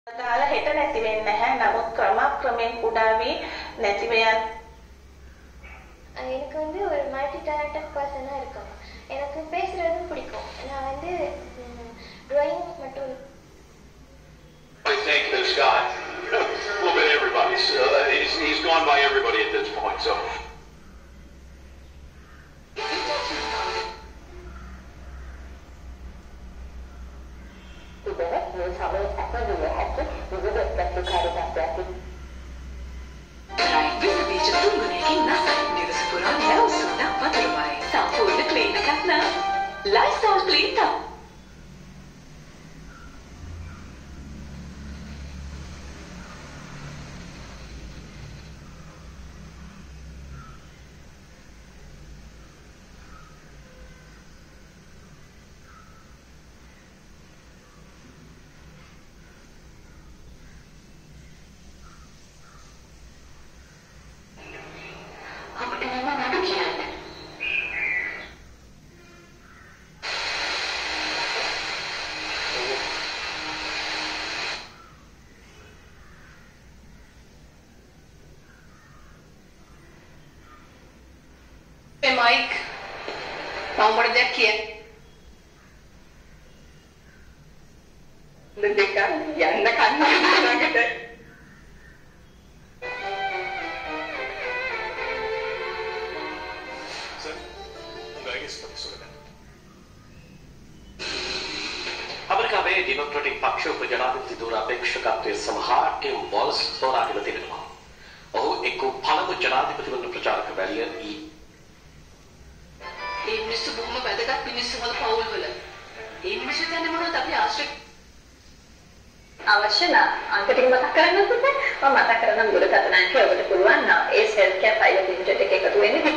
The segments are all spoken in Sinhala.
දාලා හෙට නැති වෙන්නේ නැහැ. නමුත් ක්‍රමක්‍රමයෙන් කුඩා වී නැති වෙන. எனக்கு வந்து ஒரு மல்டி டேலண்டட் பர்சனா இருக்கணும். எனக்கு பேசுறதும் பிடிக்கும். நான் வந்து டிராயிங் மட்டும். I think this guy, a little bit everybody. He's gone by everybody at this point. So. Lifestyle cleaner. Hey Mike, mau මොකද දැක්කේ? දෙක යන්න කන්නකට. Sir, ungai ස්පර්ශවල. අමරිකාවේ ඩෙමොක්‍රැටික් පක්ෂ උපජනාධිපති දුරාපේක්ෂකත්වයේ සමහාට්‍ය වොල්ස් තෝරාගෙන තිබෙනවා. ඔහු එක්ක පළමු ජනාධිපතිවරුන් ප්‍රචාරක වැලිය ඒ මිනිස්සු බොහොම වැදගත් මිනිස්සු වල පවුල් වල. ඒ මිනිස්සු කියන්නේ මොනවද අපි ආශ්‍රය අවශ්‍ය නම් අංක ටික මතක් කරගන්නත් බෑ. මම මතක් කරනම් දුරකථන අංකය ඔබට පුළුවන් නම් ඒ සෙල් කැප් ෆයිල් ලිමිටඩ් එක එකතු වෙන්නේ.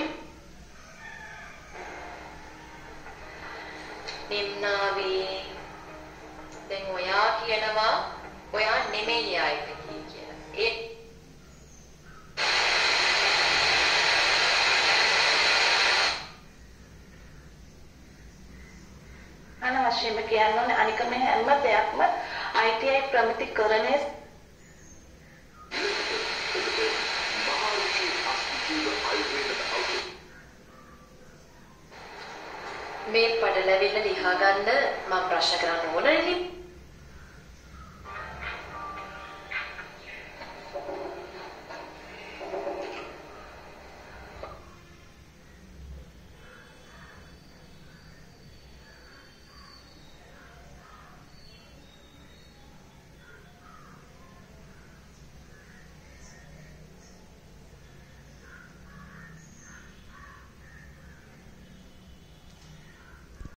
නිම්නාවේ දැන් ඔයා කියනවා ඔයා නෙමෙයි ආයිත් කියලා. ඒ අනවශ්‍යම කියන්නේ අනික මේ හැම දෙයක්ම ITI ප්‍රමිතිකරණය මේ පඩලැවිල්ල ලියා ගන්න මම ප්‍රශ්න කරන්න ඕන නේ.